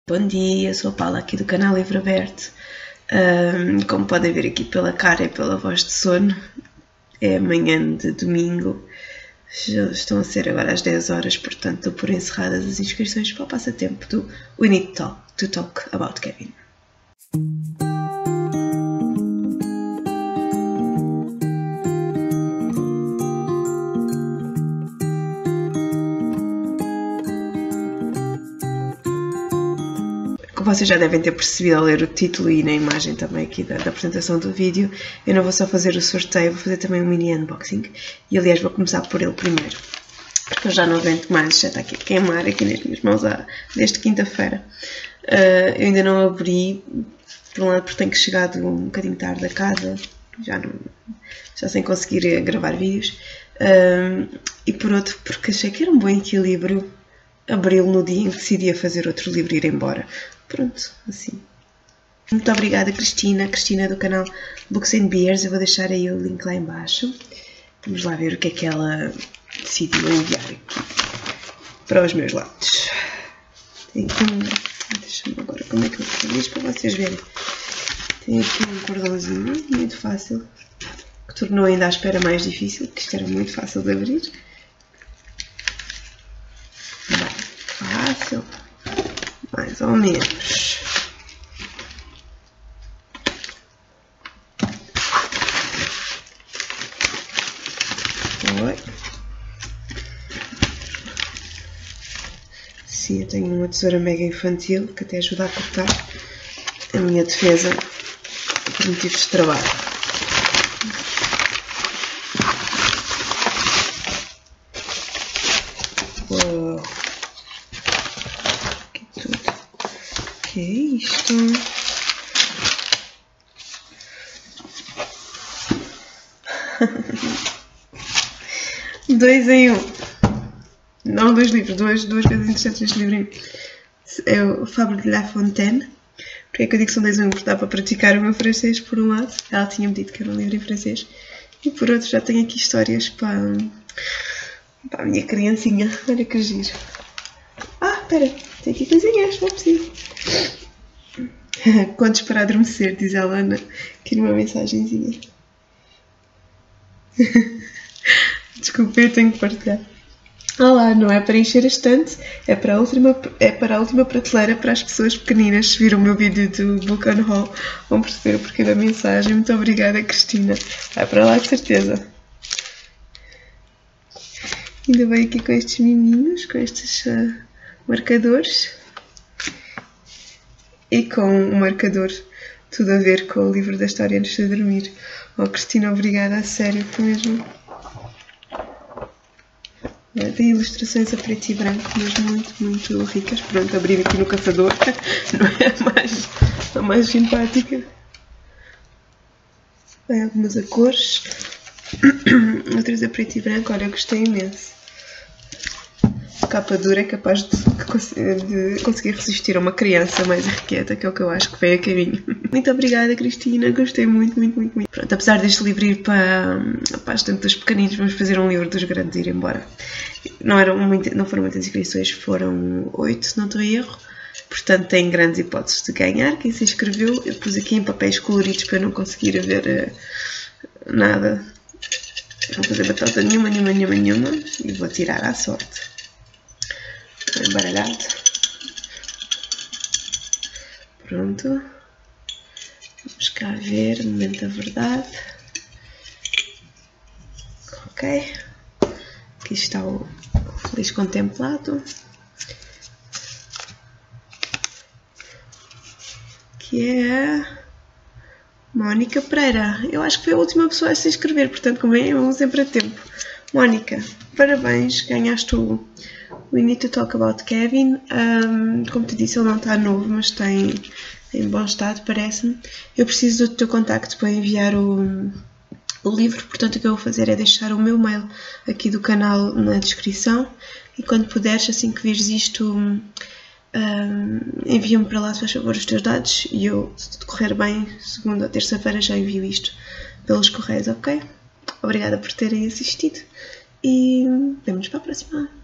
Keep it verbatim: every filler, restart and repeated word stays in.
Bom dia, sou a Paula aqui do canal Livro Aberto. Um, como podem ver aqui pela cara e pela voz de sono, é amanhã de domingo. Já estão a ser agora às dez horas, portanto estou por encerradas as inscrições para o passatempo do We Need to Talk, to talk About Kevin. Como vocês já devem ter percebido ao ler o título e na imagem também aqui da, da apresentação do vídeo, eu não vou só fazer o sorteio, vou fazer também um mini unboxing. E aliás vou começar por ele primeiro, porque eu já não aguento mais, já está aqui a queimar aqui nas minhas mãos há, desde quinta-feira. Uh, eu ainda não abri, por um lado porque tenho chegado um bocadinho tarde a casa, já, não, já sem conseguir gravar vídeos, uh, e por outro porque achei que era um bom equilíbrio abri-lo no dia em que decidia fazer outro livro e ir embora. Pronto, assim. Muito obrigada, Cristina. Cristina do canal Books and Beers. Eu vou deixar aí o link lá em baixo. Vamos lá ver o que é que ela decidiu enviar aqui para os meus lados. Tem aqui um... Deixa-me agora como é que eu faço isto para vocês verem. Tem aqui um cordãozinho muito fácil, que tornou ainda a espera mais difícil, porque isto era muito fácil de abrir. Fácil, mais ou menos. Oi. Sim, eu tenho uma tesoura mega infantil que até ajuda a cortar a minha defesa por motivos de trabalho. Uou. O que é isto? Dois em um. Não dois livros, duas, duas coisas interessantes neste livrinho. É o Fable de La Fontaine. Porque é que eu digo que são dois em um? Porque dá para praticar o meu francês por um lado. Ela tinha-me dito que era um livro em francês. E por outro já tenho aqui histórias para, para a minha criancinha. Olha que giro. Ah, espera. Tem aqui coisinhas, não é preciso. Contos para adormecer, diz a Ana aqui numa mensagenzinha. Desculpa, eu tenho que partilhar. Olá, não é para encher a estante, é para a última, é para a última prateleira para as pessoas pequeninas. Se viram o meu vídeo do Book on Haul, vão perceber o porquê da mensagem. Muito obrigada, Cristina. Vai para lá, de certeza. Ainda bem aqui com estes miminhos, com estes uh, marcadores. E com um marcador tudo a ver com o livro da história antes de dormir. Oh, Cristina, obrigada, a sério, foi mesmo. Tem ilustrações a preto e branco, mas muito, muito ricas. Pronto, abrir aqui no caçador, não é a mais, a mais simpática. Tem algumas a cores, outras a preto e branco. Olha, eu gostei imenso. A capa dura é capaz de, de conseguir resistir a uma criança mais irrequieta, que é o que eu acho que vem a caminho. Muito obrigada, Cristina, gostei muito, muito, muito, muito. Pronto, apesar deste livro ir para, para a estante dos pequeninos, vamos fazer um livro dos grandes ir embora. Não, eram muito, não foram muitas inscrições, foram oito, se não estou em erro. Portanto, tem grandes hipóteses de ganhar. Quem se inscreveu, eu pus aqui em papéis coloridos para não conseguir ver uh, nada. Não vou fazer batata nenhuma, nenhuma, nenhuma, nenhuma. E vou tirar à sorte. Embaralhado. Pronto. Vamos cá ver, momento da verdade. Ok. Aqui está o Feliz Contemplado. Que é a Mónica Pereira. Eu acho que foi a última pessoa a se inscrever, portanto, como é, vamos sempre a tempo. Mónica, parabéns, ganhaste o We Need to Talk About Kevin. Um, como te disse, ele não está novo, mas tem em bom estado, parece-me. Eu preciso do teu contacto para enviar o, o livro, portanto o que eu vou fazer é deixar o meu mail aqui do canal na descrição e quando puderes, assim que vires isto, um, envia-me para lá, se faz favor, os teus dados e eu, se correr bem, segunda ou terça-feira já envio isto pelos correios, ok? Obrigada por terem assistido e vemo-nos para a próxima.